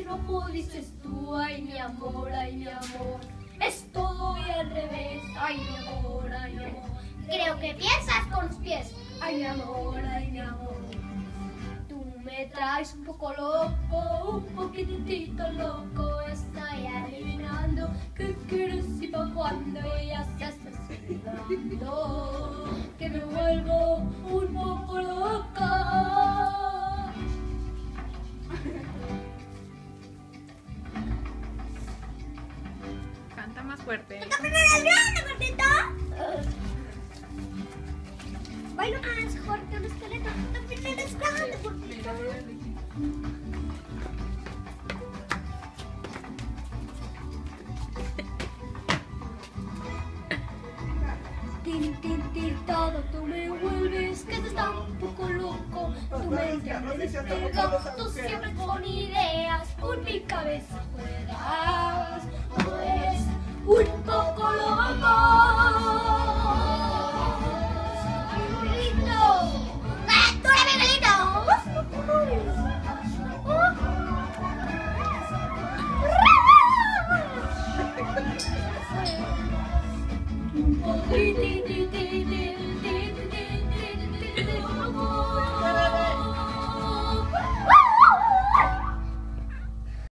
rojo dices tú, ay mi amor, es todo y al revés, ay mi amor, creo que piensas con los pies, ay mi amor, tú me traes un poco loco, un poquitito loco, estoy adivinando qué quieres y pa' cuando ya se estás olvidando, que me vuelvo un poco loca. Canta más fuerte. ¡Toca primero el grande, gordito! Baila más, Jorge, un esqueleto. ¡Toca primero el grande, gordito! Todo tú me vuelves, que estás un poco loco. Tu mente me despega, tú siempre con ideas por mi cabeza.